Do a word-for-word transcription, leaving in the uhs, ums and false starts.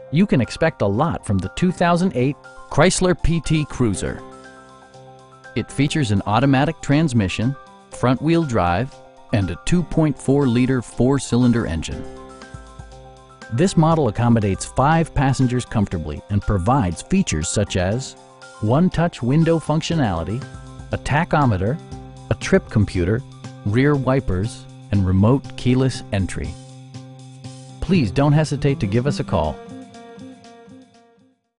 You can expect a lot from the two thousand eight Chrysler P T Cruiser. It features an automatic transmission, front-wheel drive, and a two point four liter four-cylinder engine. This model accommodates five passengers comfortably and provides features such as one-touch window functionality, a tachometer, a trip computer, rear wipers, and remote keyless entry. Please don't hesitate to give us a call.